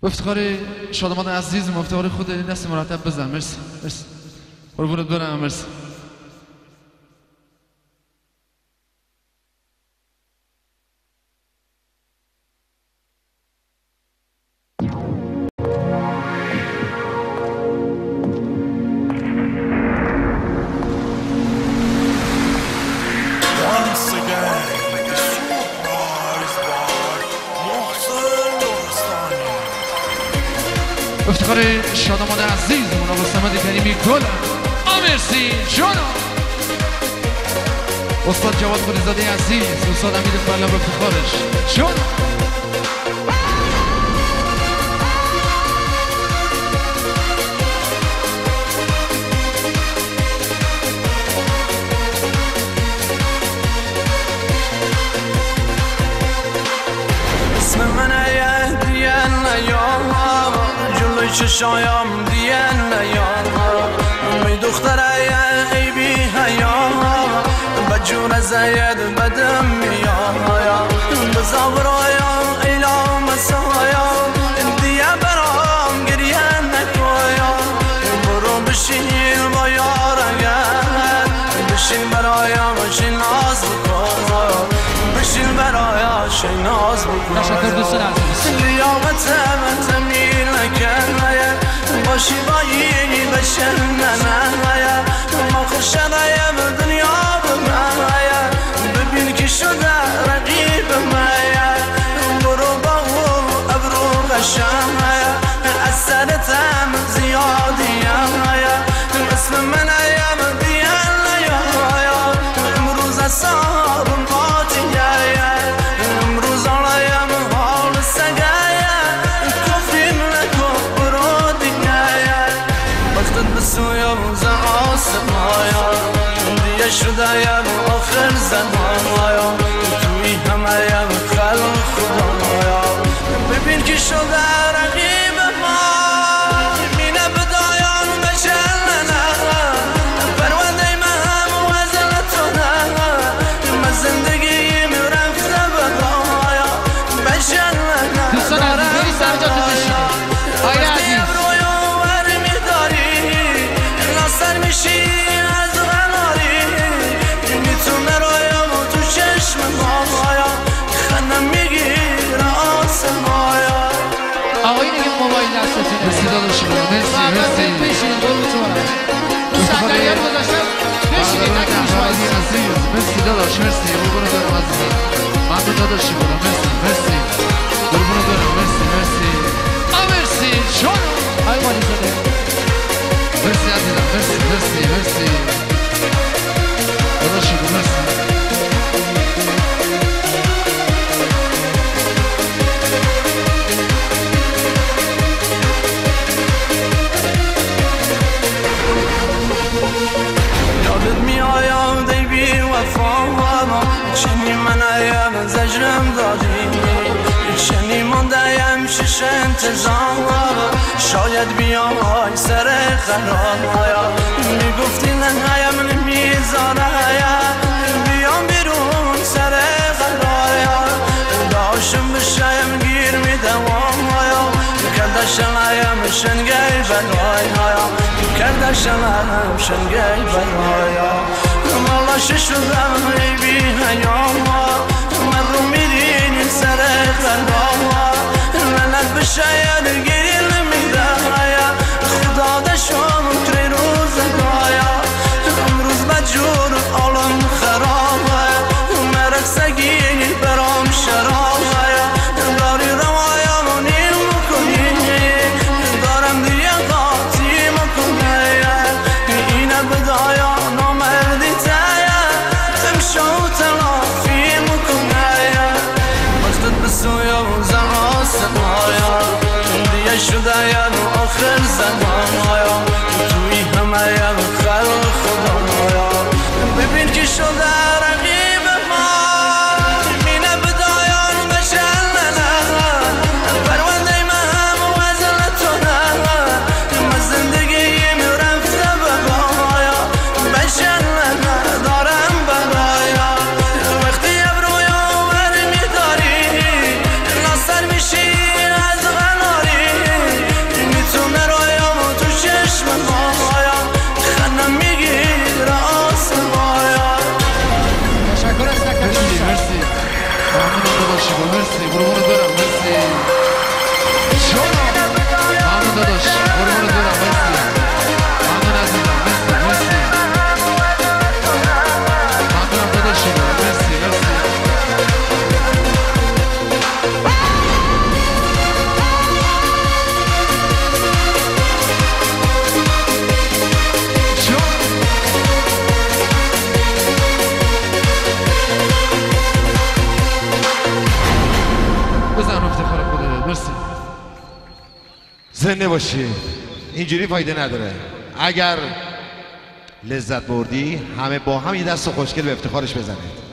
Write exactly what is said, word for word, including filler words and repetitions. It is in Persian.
افتخار شادمان عزیزم، افتخار خود دست مرتب بزن. مرسی مرسی قربونت برم. مرسی. افتخار شادمان عزیز مناب صمد کریمی گل. مرسی جانا. استاد جواد قلیزاده عزیز، استاد امیر فلا به افتخارش جانا. اسم من دیان یا جلوی چشایم دیان یا می دختره ای بی حیا بجون زید بدم میایا بزاورایا ایلا مسایا دیگه برام گریه نکویا برو بشین با یارگر بشین برایا بشین ناز بکن بشین برایا شین ناز بکن تشکر دوستان عزیز. لیاقت من تمیل نکنه باشی بایی بشن ننه ما خرشنه دنیا بمه ببین که شده رقیب مه برو با او ابرو قشنه از سرتم زیادیم اسم من ایم دیان امروز اصابم قاطیه امروز آلایم حال سگه کفیم نکن برو دیگه وقتت بسویم زن آسمایا دیگه شدهیم آخر زمانایا توی همه یم خلق خدایا ببین که شده رقیب ما مینه بدایان بشننه پرونده من وزنتونه من زندگیم رفته بدایا بشننه دوستان عزیز بری سر جاتون بشینید. آیه عزیز ناصر میشی از غناری میتونه رایم تو چشم مایا خنم میگیره آسمایا. آقایی نگه موبایل دستتونه. مرسی داداش. مرسی مرسی. بشینید قربونتون برم. تو صندلی هم گذاشتم بشینید نگه عزیز عزیز. مرسی داداش. مرسی قربونت برم عزیزم. ممنون داداشی برم. مرسی مرسی قربونت برم. مرسی مرسی مرسی جانو. آی قلیزاده مرسی عزیزم. مرسی مرسی مرسی داداشی برم. مرسی. یادت میآیم دی بی وفا چنی من ایم زجرم دادی چنی ماندهیم شش انتظار شاید بیای سر قرار میگفتی نهایم نمیذاره بیام بیرون سر قرار داشم بشایم گیر میدوام کردشم ایم شنگی بلایا کردشم ایم شنگی بلایا مالا ششدم ای بی حیام من رو میرین سر قلبا منت بشاید گیری نمیده خدا دشم کری روز دایا امروز بجور عالم خرابه مرک سگینی برام شرابه داری روایا منیل مکنی دارم دیگه قاطی مکنی اینه بدایا نامردی تایا امشو تلافی مکنی وقتت بسویا زن آسمایا زنده باشی. اینجوری فایده نداره. اگر لذت بردی همه با هم یه دست خوشگل به افتخارش بزنید.